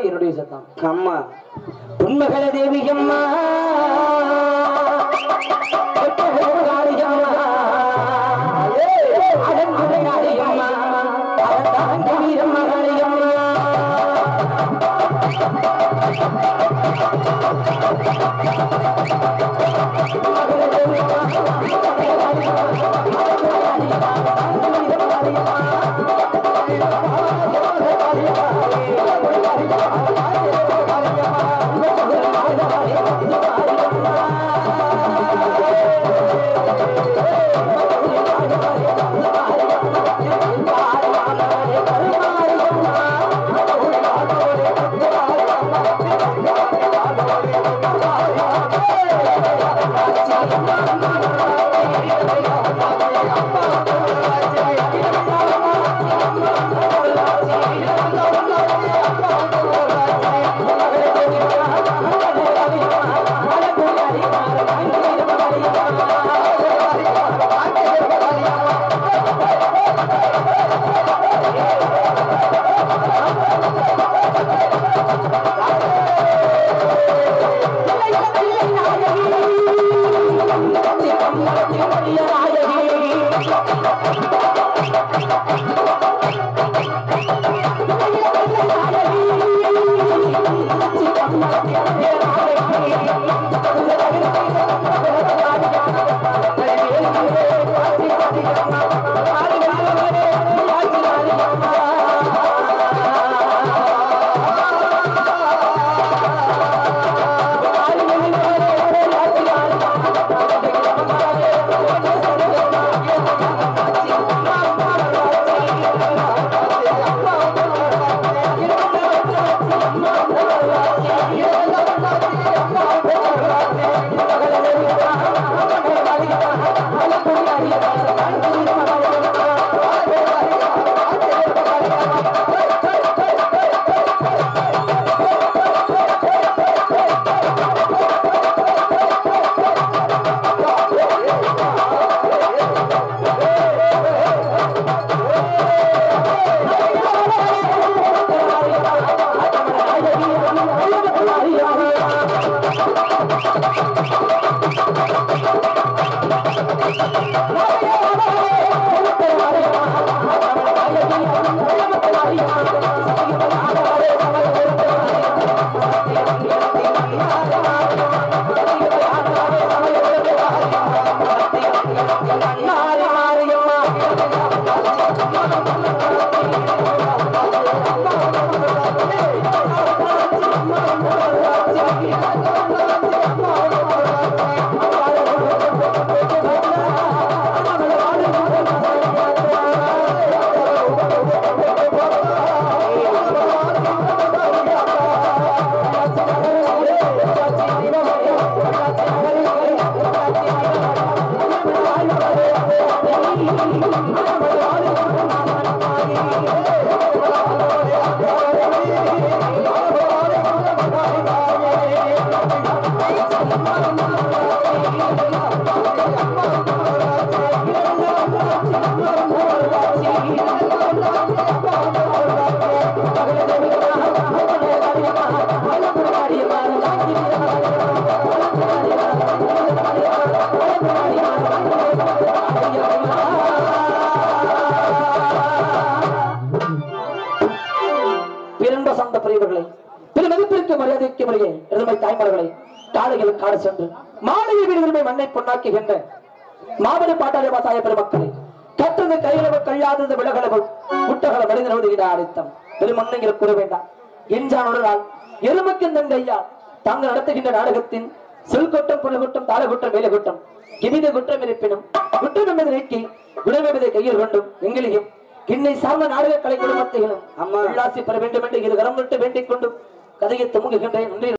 என்னுடைய சத்தம். அம்மா உண்மகள தேவி அம்மா மண்ணை மாபெரு பாட்டாளி விவசாய பெருமக்களை கற்றது கையிலவு கழியாதது விலகளவு முட்டகள மனிதனோடு அழைத்தம் பெருமண்ணையில் கூற வேண்டாம் என்றான் எருமைக்கு தன் கையா தாங்கள் நடத்துகின்ற நாடகத்தின் செல்கொட்டம் புலகுட்டம் தாளகுட்டம் வேலைகுட்டம் எவ்வித குற்றம் இருப்பினும் குற்றம் என்பதை நீக்கி குணமென்பதை கையில் கொண்டும் எங்களையும் என்னை சார்ந்த நாடக கலை குடும்பத்தையும் அம்மா உல்லாசி பெற வேண்டும் என்று இரு கரம் விட்டு வேண்டிக் கொண்டும் கதையை துமுகுகின்றேன்.